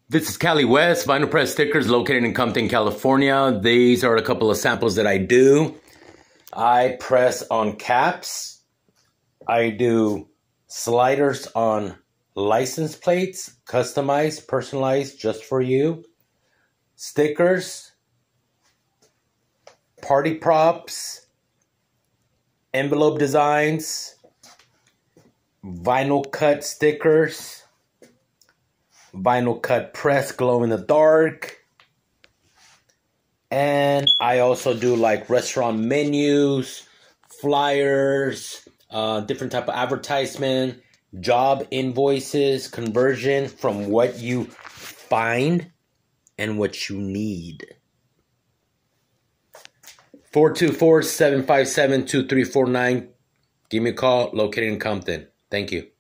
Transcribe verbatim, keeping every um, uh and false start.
This is Cali West, Vinyl Press Stickers located in Compton, California. These are a couple of samples that I do. I press on caps. I do sliders on license plates, customized, personalized, just for you. Stickers, party props, envelope designs, vinyl cut stickers, vinyl cut press glow in the dark, and I also do like restaurant menus, flyers, uh, different type of advertisement, job invoices, conversion from what you find and what you need. four two four, seven five seven, two three four nine. Give me a call, located in Compton. Thank you.